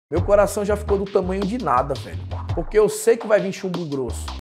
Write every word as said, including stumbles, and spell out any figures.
Meu coração já ficou do tamanho de nada, velho. Porque eu sei que vai vir chumbo grosso.